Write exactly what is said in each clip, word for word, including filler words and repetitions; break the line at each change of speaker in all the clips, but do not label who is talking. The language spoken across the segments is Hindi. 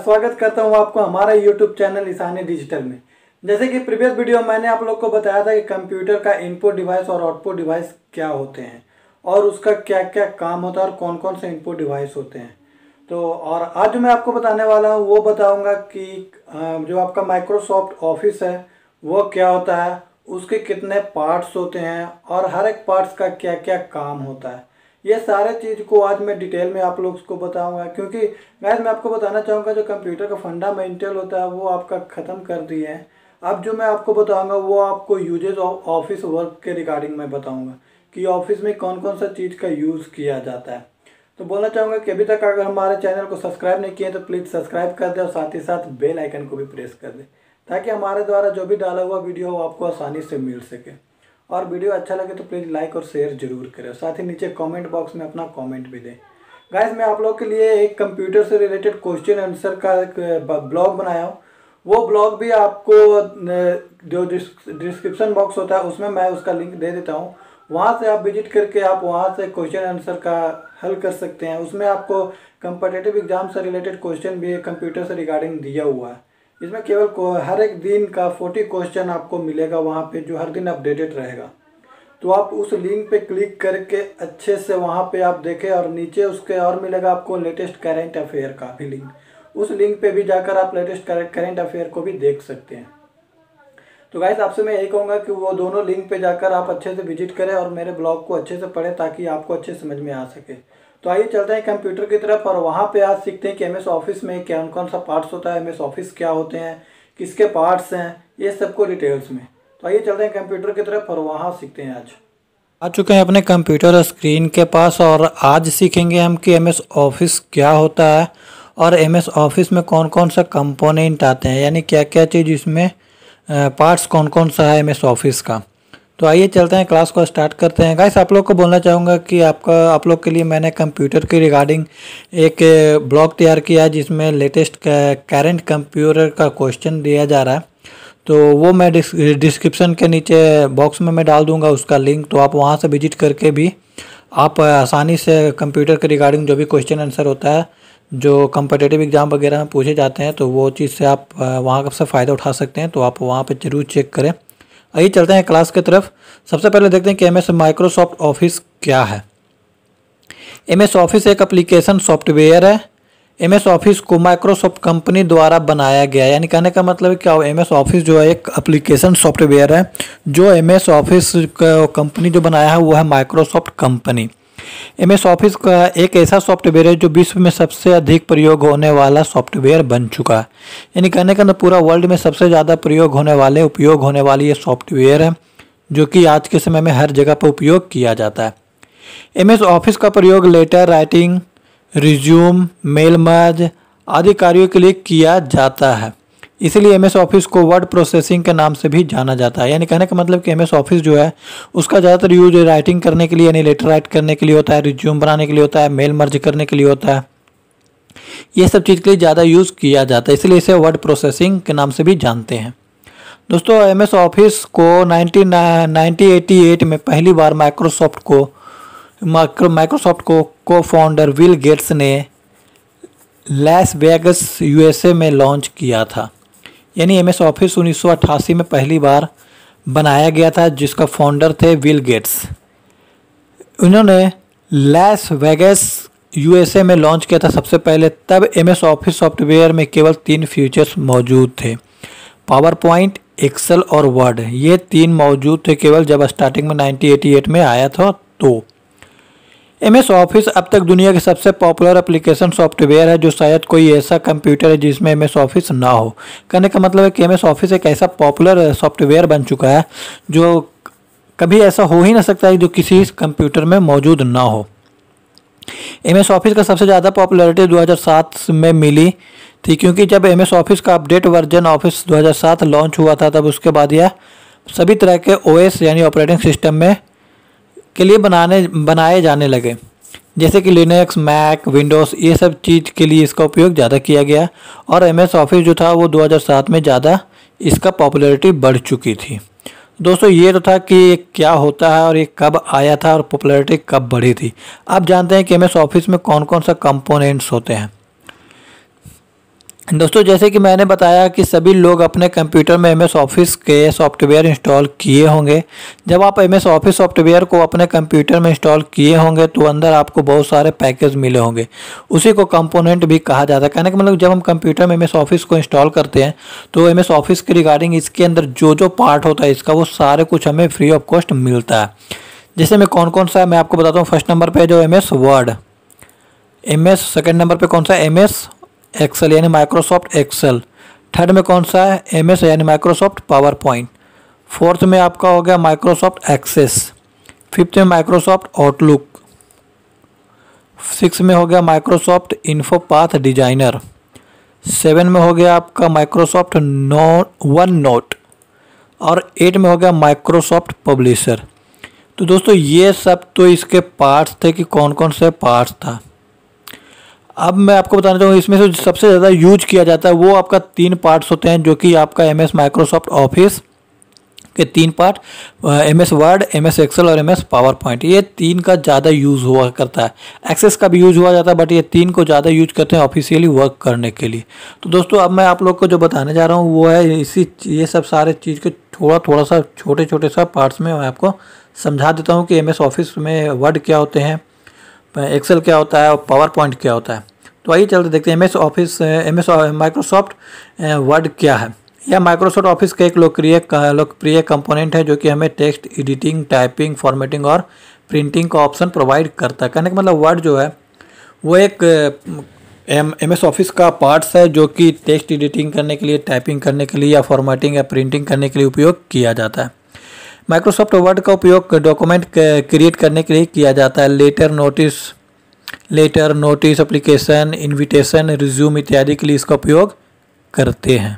स्वागत करता हूं आपको हमारा यूट्यूब चैनल ईशानी डिजिटल में। जैसे कि प्रीवियस वीडियो मैंने आप लोग को बताया था कि कंप्यूटर का इनपुट डिवाइस और आउटपुट डिवाइस क्या होते हैं और उसका क्या क्या काम होता है और कौन कौन से इनपुट डिवाइस होते हैं। तो और आज जो मैं आपको बताने वाला हूं वो बताऊंगा कि जो आपका माइक्रोसॉफ्ट ऑफिस है वो क्या होता है, उसके कितने पार्ट्स होते हैं और हर एक पार्ट्स का क्या क्या काम होता है। ये सारे चीज़ को आज मैं डिटेल में आप लोग को बताऊंगा, क्योंकि गाइस मैं आपको बताना चाहूँगा जो कंप्यूटर का फंडामेंटल होता है वो आपका ख़त्म कर दिए हैं। अब जो मैं आपको बताऊंगा वो आपको यूजेज ऑफ ऑफिस वर्क के रिगार्डिंग मैं बताऊंगा कि ऑफिस में कौन कौन सा चीज़ का यूज़ किया जाता है। तो बोलना चाहूँगा कि अभी तक अगर हमारे चैनल को सब्सक्राइब नहीं किए तो प्लीज़ सब्सक्राइब कर दें और साथ ही साथ बेल आइकन को भी प्रेस कर दें ताकि हमारे द्वारा जो भी डाला हुआ वीडियो हो आपको आसानी से मिल सके। और वीडियो अच्छा लगे तो प्लीज़ लाइक और शेयर जरूर करें, साथ ही नीचे कमेंट बॉक्स में अपना कमेंट भी दें। गाइस मैं आप लोग के लिए एक कंप्यूटर से रिलेटेड क्वेश्चन आंसर का एक ब्लॉग बनाया हूँ। वो ब्लॉग भी आपको जो डिस्क्रिप्शन बॉक्स होता है उसमें मैं उसका लिंक दे देता हूँ, वहाँ से आप विजिट करके आप वहाँ से क्वेश्चन आंसर का हल कर सकते हैं। उसमें आपको कम्पिटिटिव एग्जाम से रिलेटेड क्वेश्चन भी कंप्यूटर से रिगार्डिंग दिया हुआ है। इसमें केवल हर एक दिन का चालीस क्वेश्चन आपको मिलेगा वहाँ पे, जो हर दिन अपडेटेड रहेगा। तो आप उस लिंक पे क्लिक करके अच्छे से वहाँ पे आप देखें और नीचे उसके और मिलेगा आपको लेटेस्ट करेंट अफेयर का भी लिंक। उस लिंक पे भी जाकर आप लेटेस्ट करेंट अफेयर को भी देख सकते हैं। तो गाइस आपसे मैं यही कहूँगा कि वो दोनों लिंक पे जाकर आप अच्छे से विजिट करें और मेरे ब्लॉग को अच्छे से पढ़ें ताकि आपको अच्छे समझ में आ सके। तो आइए चलते हैं कंप्यूटर की तरफ और वहाँ पे आज सीखते हैं कि एम एस ऑफिस में क्या कौन सा पार्ट्स होता है, एम एस ऑफिस क्या होते हैं, किसके पार्ट्स हैं, ये सबको डिटेल्स में। तो आइए चलते हैं कंप्यूटर की तरफ और वहाँ सीखते हैं। आज
आ चुके हैं अपने कंप्यूटर स्क्रीन के पास और आज सीखेंगे हम कि एम एस ऑफिस क्या होता है और एम एस ऑफिस में कौन कौन सा कंपोनेंट आते हैं, यानी क्या क्या चीज़ इसमें पार्ट्स कौन कौन सा है एम एस ऑफिस का। तो आइए चलते हैं, क्लास को स्टार्ट करते हैं। गाइस आप लोग को बोलना चाहूँगा कि आपका आप लोग के लिए मैंने कंप्यूटर के रिगार्डिंग एक ब्लॉग तैयार किया है जिसमें लेटेस्ट करंट कंप्यूटर का क्वेश्चन दिया जा रहा है। तो वो मैं डिस्क्रिप्शन के नीचे बॉक्स में मैं डाल दूंगा उसका लिंक, तो आप वहाँ से विजिट करके भी आप आसानी से कंप्यूटर के रिगार्डिंग जो भी क्वेश्चन आंसर होता है जो कम्पिटिटिव एग्ज़ाम वगैरह में पूछे जाते हैं तो वो चीज़ से आप वहाँ से फ़ायदा उठा सकते हैं। तो आप वहाँ पर ज़रूर चेक करें। आइए चलते हैं क्लास की तरफ। सबसे पहले देखते हैं कि एम एस माइक्रोसॉफ्ट ऑफिस क्या है। एम एस ऑफिस एक एप्लीकेशन सॉफ्टवेयर है। एम एस ऑफिस को माइक्रोसॉफ्ट कंपनी द्वारा बनाया गया है, यानी कहने का मतलब क्या हो, एम एस ऑफिस जो है एक एप्लीकेशन सॉफ्टवेयर है जो एम एस ऑफिस कंपनी जो बनाया है वो है Microsoft company. M S Office का एक ऐसा सॉफ्टवेयर है जो विश्व में सबसे अधिक प्रयोग होने वाला सॉफ्टवेयर बन चुका है, यानी कहने का पूरा वर्ल्ड में सबसे ज़्यादा प्रयोग होने वाले उपयोग होने वाली ये सॉफ्टवेयर है जो कि आज के समय में हर जगह पर उपयोग किया जाता है। एम एस ऑफिस का प्रयोग letter writing, resume, mail merge आदि कार्यों के लिए किया जाता है। इसलिए एम एस ऑफिस को वर्ड प्रोसेसिंग के नाम से भी जाना जाता है, यानी कहने का मतलब कि एम एस ऑफिस जो है उसका ज़्यादातर यूज राइटिंग करने के लिए यानी लेटर राइट करने के लिए होता है, रिज्यूम बनाने के लिए होता है, मेल मर्ज करने के लिए होता है। ये सब चीज़ के लिए ज़्यादा यूज़ किया जाता है, इसलिए इसे वर्ड प्रोसेसिंग के नाम से भी जानते हैं। दोस्तों एम एस ऑफिस को नाइनटीन एटी एट में पहली बार माइक्रोसॉफ्ट को माइक्रोसॉफ्ट को को फाउंडर विल गेट्स ने लास वेगास यूएसए में लॉन्च किया था। यानी एम एस ऑफिस उन्नीस सौ अट्ठासी में पहली बार बनाया गया था जिसका फाउंडर थे विल गेट्स। उन्होंने लास वेगास यूएसए में लॉन्च किया था सबसे पहले। तब एम एस ऑफिस सॉफ्टवेयर में केवल तीन फीचर्स मौजूद थे, पावर पॉइंट, एक्सेल और वर्ड। ये तीन मौजूद थे केवल जब स्टार्टिंग में नाइनटीन एटी एट में आया था। तो एम एस ऑफिस अब तक दुनिया के सबसे पॉपुलर एप्लीकेशन सॉफ्टवेयर है जो शायद कोई ऐसा कंप्यूटर है जिसमें एम एस ऑफिस ना हो। कहने का मतलब है कि एम एस ऑफिस एक ऐसा पॉपुलर सॉफ्टवेयर बन चुका है जो कभी ऐसा हो ही ना सकता है जो किसी कंप्यूटर में मौजूद ना हो। एम एस ऑफिस का सबसे ज़्यादा पॉपुलैरिटी दो हज़ार सात में मिली थी, क्योंकि जब एम एस ऑफिस का अपडेट वर्जन ऑफिस दो हज़ार सात लॉन्च हुआ था तब उसके बाद यह सभी तरह के ओएस यानी ऑपरेटिंग सिस्टम में के लिए बनाने बनाए जाने लगे, जैसे कि लिनक्स, मैक, विंडोज़, ये सब चीज़ के लिए इसका उपयोग ज़्यादा किया गया। और एम एस ऑफिस जो था वो दो हज़ार सात में ज़्यादा इसका पॉपुलैरिटी बढ़ चुकी थी। दोस्तों ये तो था कि ये क्या होता है और ये कब आया था और पॉपुलैरिटी कब बढ़ी थी। अब जानते हैं कि एम एस ऑफिस में कौन कौन सा कंपोनेंट्स होते हैं। दोस्तों जैसे कि मैंने बताया कि सभी लोग अपने कंप्यूटर में एम एस ऑफिस के सॉफ्टवेयर इंस्टॉल किए होंगे। जब आप एम एस ऑफिस सॉफ्टवेयर को अपने कंप्यूटर में इंस्टॉल किए होंगे तो अंदर आपको बहुत सारे पैकेज मिले होंगे, उसी को कंपोनेंट भी कहा जाता है। कहने का मतलब जब हम कंप्यूटर में एम एस ऑफिस को इंस्टॉल करते हैं तो एम एस ऑफिस के रिगार्डिंग इसके अंदर जो जो पार्ट होता है इसका वो सारे कुछ हमें फ्री ऑफ कॉस्ट मिलता है। जैसे मैं कौन कौन सा है मैं आपको बताता हूँ। फर्स्ट नंबर पर जो M S Word, M S second number पर कौन सा एम एस एक्सेल यानी माइक्रोसॉफ्ट एक्सेल। थर्ड में कौन सा है एम एस यानी माइक्रोसॉफ्ट पावर पॉइंट। फोर्थ में आपका हो गया माइक्रोसॉफ्ट एक्सेस। फिफ्थ में माइक्रोसॉफ्ट आउटलुक। सिक्स में हो गया माइक्रोसॉफ्ट इन्फोपाथ डिजाइनर। सेवन में हो गया आपका माइक्रोसॉफ्ट नो वन नोट। और एट में हो गया माइक्रोसॉफ्ट पब्लिशर। तो दोस्तों ये सब तो इसके पार्ट्स थे कि कौन कौन से पार्ट्स था। अब मैं आपको बताना चाहूँगा इसमें से सबसे ज़्यादा यूज किया जाता है वो आपका तीन पार्ट्स होते हैं, जो कि आपका एम एस माइक्रोसॉफ्ट ऑफिस के तीन part, M S Word, M S Excel और एम एस पावर पॉइंट, ये तीन का ज़्यादा यूज़ हुआ करता है। एक्सेस का भी यूज़ हुआ जाता है बट ये तीन को ज़्यादा यूज करते हैं ऑफिशियली वर्क करने के लिए। तो दोस्तों अब मैं आप लोग को जो बताने जा रहा हूँ वो है इसी ये सब सारे चीज़ के थोड़ा थोड़ा सा छोटे छोटे सा पार्ट्स में मैं आपको समझा देता हूँ कि एम एस ऑफिस में वर्ड क्या होते हैं, एक्सेल क्या होता है और पावर पॉइंट क्या होता है। तो आइए चलते देखते हैं M S Office M S Microsoft Word क्या है। यह माइक्रोसॉफ्ट ऑफिस का एक लोकप्रिय लोकप्रिय कंपोनेंट है जो कि हमें टेक्स्ट एडिटिंग, टाइपिंग, फॉर्मेटिंग और प्रिंटिंग का ऑप्शन प्रोवाइड करता है। कहने का मतलब वर्ड जो है वो एक एम एम एस ऑफिस का पार्ट्स है जो कि टेक्स्ट एडिटिंग करने के लिए, टाइपिंग करने के लिए या फॉर्मेटिंग या प्रिंटिंग करने के लिए उपयोग किया जाता है। माइक्रोसॉफ्ट वर्ड का उपयोग डॉक्यूमेंट क्रिएट करने के लिए किया जाता है। Letter, notice letter notice, application, invitation, resume इत्यादि के लिए इसका उपयोग करते हैं।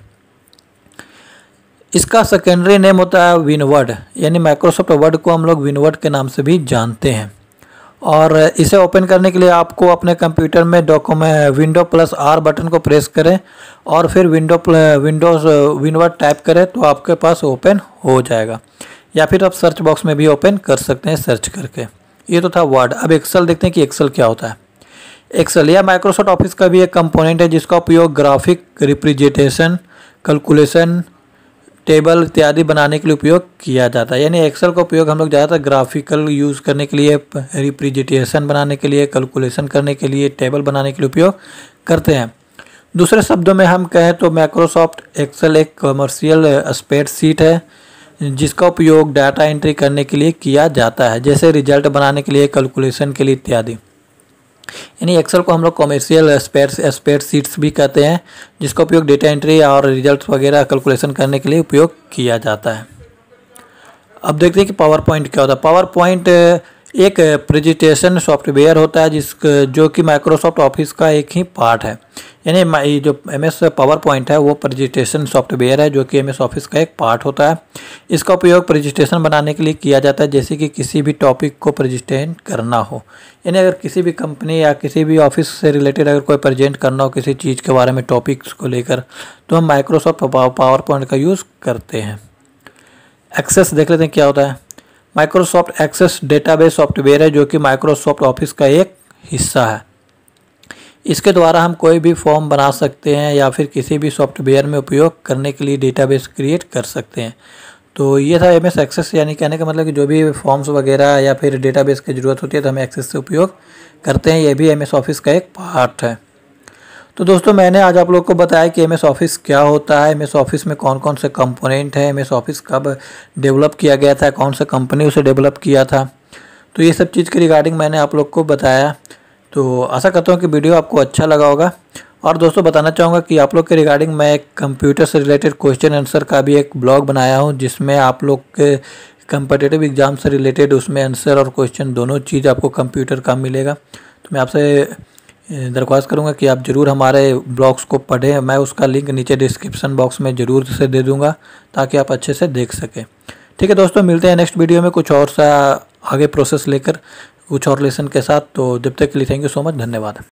इसका सेकेंडरी नेम होता है विनवर्ड, यानी माइक्रोसॉफ्ट वर्ड को हम लोग विनवर्ड के नाम से भी जानते हैं। और इसे ओपन करने के लिए आपको अपने कंप्यूटर में document window plus R button को प्रेस करें और फिर विंडो विंडोज विनवर्ड टाइप करें तो आपके पास ओपन हो जाएगा, या फिर आप सर्च बॉक्स में भी ओपन कर सकते हैं सर्च करके। ये तो था वर्ड। अब एक्सेल देखते हैं कि एक्सेल क्या होता है। एक्सेल यह माइक्रोसॉफ्ट ऑफिस का भी एक कंपोनेंट है जिसका उपयोग ग्राफिक रिप्रेजेंटेशन, कैलकुलेशन, टेबल इत्यादि बनाने के लिए उपयोग किया जाता है। यानी एक्सेल का उपयोग हम लोग ज़्यादातर ग्राफिकल यूज़ करने के लिए, रिप्रेजेंटेशन बनाने के लिए, कैलकुलेशन करने के लिए, टेबल बनाने के लिए उपयोग करते हैं। दूसरे शब्दों में हम कहें तो माइक्रोसॉफ्ट एक्सेल एक कमर्शियल स्प्रेडशीट है जिसका उपयोग डाटा एंट्री करने के लिए किया जाता है, जैसे रिजल्ट बनाने के लिए, कैलकुलेशन के लिए इत्यादि। यानी एक्सेल को हम लोग कमर्शियल स्प्रेडशीट्स भी कहते हैं जिसका उपयोग डेटा एंट्री और रिजल्ट्स वगैरह कैलकुलेशन करने के लिए उपयोग किया जाता है। अब देखते हैं कि पावर पॉइंट क्या होता है। पावर पॉइंट एक प्रेजेंटेशन सॉफ्टवेयर होता है जिस जो कि माइक्रोसॉफ्ट ऑफिस का एक ही पार्ट है। यानी जो एम एस पावर पॉइंट है वो प्रेजेंटेशन सॉफ्टवेयर है जो कि एम एस ऑफिस का एक पार्ट होता है। इसका उपयोग प्रेजेंटेशन बनाने के लिए किया जाता है, जैसे कि किसी भी टॉपिक को प्रेजेंट करना हो। यानी अगर किसी भी कंपनी या किसी भी ऑफिस से रिलेटेड अगर कोई प्रेजेंट करना हो किसी चीज़ के बारे में, टॉपिक्स को लेकर, तो हम माइक्रोसॉफ्ट पावर पॉइंट का यूज़ करते हैं। एक्सेस देख लेते हैं क्या होता है। माइक्रोसॉफ्ट एक्सेस डेटाबेस सॉफ्टवेयर है जो कि माइक्रोसॉफ्ट ऑफिस का एक हिस्सा है। इसके द्वारा हम कोई भी फॉर्म बना सकते हैं या फिर किसी भी सॉफ्टवेयर में उपयोग करने के लिए डेटाबेस क्रिएट कर सकते हैं। तो ये था एम एस एक्सेस, यानी कहने का मतलब कि जो भी फॉर्म्स वगैरह या फिर डेटाबेस की ज़रूरत होती है तो हम एक्सेस से उपयोग करते हैं। ये भी एम एस ऑफिस का एक पार्ट है। तो दोस्तों मैंने आज आप लोग को बताया कि एम एस ऑफिस क्या होता है, एम एस ऑफिस में कौन कौन से कंपोनेंट हैं, एम एस ऑफिस कब डेवलप किया गया था, कौन सा कंपनी उसे डेवलप किया था। तो ये सब चीज़ के रिगार्डिंग मैंने आप लोग को बताया। तो आशा करता हूँ कि वीडियो आपको अच्छा लगा होगा। और दोस्तों बताना चाहूँगा कि आप लोग के रिगार्डिंग मैं एक कंप्यूटर से रिलेटेड क्वेश्चन आंसर का भी एक ब्लॉग बनाया हूँ जिसमें आप लोग के कम्पिटिटिव एग्ज़ाम से रिलेटेड उसमें आंसर और क्वेश्चन दोनों चीज़ आपको कंप्यूटर का मिलेगा। तो मैं आपसे दरख्वास्त करूंगा कि आप ज़रूर हमारे ब्लॉग्स को पढ़ें। मैं उसका लिंक नीचे डिस्क्रिप्शन बॉक्स में ज़रूर से दे दूंगा ताकि आप अच्छे से देख सकें। ठीक है दोस्तों, मिलते हैं नेक्स्ट वीडियो में कुछ और सा आगे प्रोसेस लेकर कुछ और लेसन के साथ। तो जब तक के लिए थैंक यू सो मच, धन्यवाद।